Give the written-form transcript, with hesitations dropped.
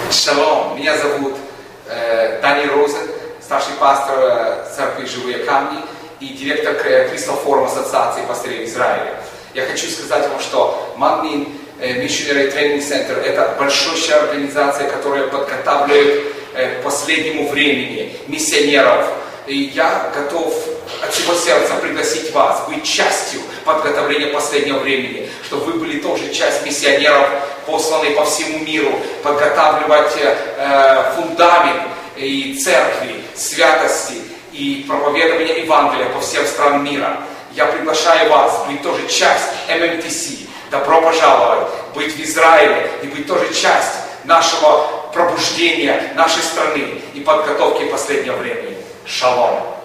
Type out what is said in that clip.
Шалом, меня зовут Дани Розен, старший пастор церкви «Живые камни» и директор Crystal Forum Ассоциации пастырей Израиля. Я хочу сказать вам, что Magnin Missionary Training Center – это большущая организация, которая подготавливает к последнему времени миссионеров. И я готов от всего сердца пригласить вас быть частью подготовления последнего времени, чтобы вы были тоже часть миссионеров, посланных по всему миру, подготавливать фундамент и церкви, святости и проповедования Евангелия по всем странам мира. Я приглашаю вас быть тоже часть ММТС. Добро пожаловать, быть в Израиле и быть тоже часть нашего пробуждения нашей страны и подготовки последнего времени. Шалом!